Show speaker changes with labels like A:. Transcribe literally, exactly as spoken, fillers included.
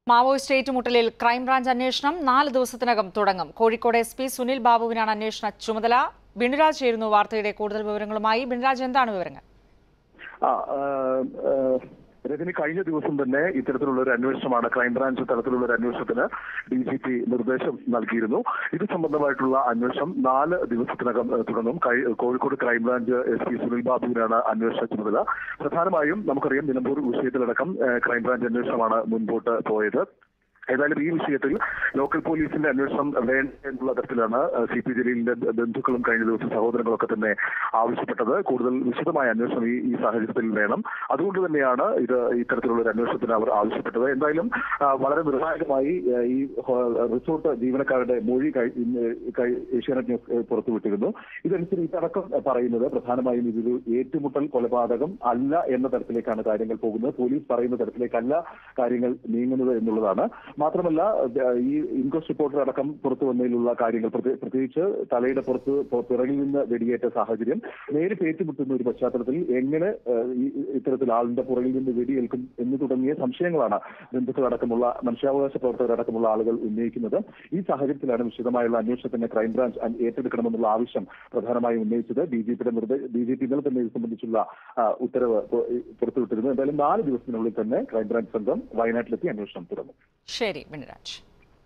A: Maoist ഏറ്റുമുട്ടലിൽ crime branch അന്വേഷണം നാല് ദിവസത്തിനകം തുടങ്ങും. കോഴിക്കോട് എസ് പി സുനിൽ ബാബുവിനാണ് അന്വേഷണ ചുമതല. ബിനുരാജ് ചേരുന്നു വാർത്തയുടെ കൂടുതൽ വിവരങ്ങളുമായി. ബിനുരാജ്, എന്താണ് വിവരങ്ങൾ?
B: രജനി, കഴിഞ്ഞ ദിവസം തന്നെ ഇത്തരത്തിലുള്ള ഒരു അന്വേഷണമാണ് ക്രൈംബ്രാഞ്ച് തലത്തിലുള്ള ഒരു അന്വേഷണത്തിന് ഡി ജി പി നിർദ്ദേശം നൽകിയിരുന്നു. ഇത് സംബന്ധമായിട്ടുള്ള അന്വേഷണം നാല് ദിവസത്തിനകം തുടങ്ങും. Kozhikode crime branch S P Sunil ബാബുവിനാണ് അന്വേഷണ ചുമതല. പ്രധാനമായും നമുക്കറിയാം, നിലമ്പൂർ വിഷയത്തിലടക്കം ക്രൈംബ്രാഞ്ച് അന്വേഷണമാണ് മുൻപോട്ട് പോയത്. ഏതായാലും ഈ വിഷയത്തിൽ ലോക്കൽ പോലീസിന്റെ അന്വേഷണം വേണ്ട എന്നുള്ള തരത്തിലാണ് സി പി ജലീലിന്റെ ബന്ധുക്കളും കഴിഞ്ഞ ദിവസം സഹോദരങ്ങളൊക്കെ തന്നെ ആവശ്യപ്പെട്ടത്. കൂടുതൽ വിശദമായ അന്വേഷണം ഈ ഈ സാഹചര്യത്തിൽ വേണം. അതുകൊണ്ട് തന്നെയാണ് ഇത് ഇത്തരത്തിലുള്ള ഒരു അന്വേഷണത്തിന് അവർ ആവശ്യപ്പെട്ടത്. എന്തായാലും വളരെ നിർണായകമായി ഈ റിസോർട്ട് ജീവനക്കാരുടെ മൊഴി ഏഷ്യാനെറ്റ് ന്യൂസ് പുറത്തുവിട്ടിരുന്നു. ഇതനുസരിച്ച് ഇതടക്കം പറയുന്നത് പ്രധാനമായും ഇതൊരു ഏറ്റുമുട്ടൽ കൊലപാതകം അല്ല എന്ന തരത്തിലേക്കാണ് കാര്യങ്ങൾ പോകുന്നത്. പോലീസ് പറയുന്ന തരത്തിലേക്കല്ല കാര്യങ്ങൾ നീങ്ങുന്നത് എന്നുള്ളതാണ്. മാത്രമല്ല, ഈ ഇൻക്വസ്റ്റ് റിപ്പോർട്ട് അടക്കം പുറത്തു വന്നതിലുള്ള കാര്യങ്ങൾ, പ്രത്യേകിച്ച് തലയുടെ പുറത്ത് പിറകിൽ നിന്ന് വെടിയേറ്റ സാഹചര്യം, നേരിട്ട് ഏറ്റുമുട്ടുന്ന ഒരു പശ്ചാത്തലത്തിൽ എങ്ങനെ ഇത്തരത്തിൽ ആളിന്റെ പുറകിൽ നിന്ന് വെടിയേൽക്കും എന്ന് തുടങ്ങിയ സംശയങ്ങളാണ് ബന്ധുക്കളടക്കമുള്ള മനുഷ്യാവകാശ പ്രവർത്തകരടക്കമുള്ള ആളുകൾ ഉന്നയിക്കുന്നത്. ഈ സാഹചര്യത്തിലാണ് വിശദമായുള്ള അന്വേഷണത്തിന് ക്രൈംബ്രാഞ്ച് ഏറ്റെടുക്കണമെന്നുള്ള ആവശ്യം പ്രധാനമായും ഉന്നയിച്ചത്. ഡി ജി പിയുടെ നിർദ്ദേശ ഡി ജി പി ഇന്നലെ തന്നെ ഇത് സംബന്ധിച്ചുള്ള ഉത്തരവ് പുറത്തുവിട്ടിരുന്നു. എന്തായാലും നാല് ദിവസത്തിനുള്ളിൽ തന്നെ ക്രൈംബ്രാഞ്ച് സംഘം വയനാട്ടിലെത്തി അന്വേഷണം തുടങ്ങും.
A: ശരി, ബിനുരാജ്.